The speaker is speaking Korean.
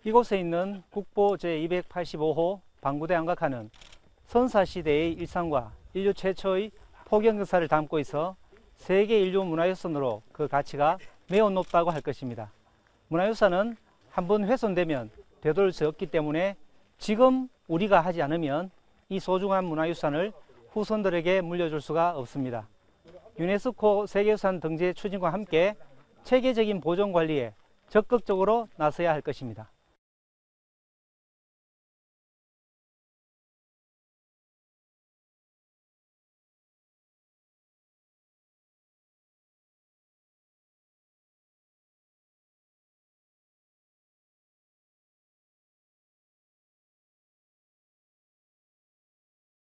이곳에 있는 국보 제285호 방구대 안각화는 선사시대의 일상과 인류 최초의 포경 역사를 담고 있어 세계 인류 문화유산으로 그 가치가 매우 높다고 할 것입니다. 문화유산은 한번 훼손되면 되돌릴 수 없기 때문에 지금 우리가 하지 않으면 이 소중한 문화유산을 후손들에게 물려줄 수가 없습니다. 유네스코 세계유산 등재 추진과 함께 체계적인 보존 관리에 적극적으로 나서야 할 것입니다.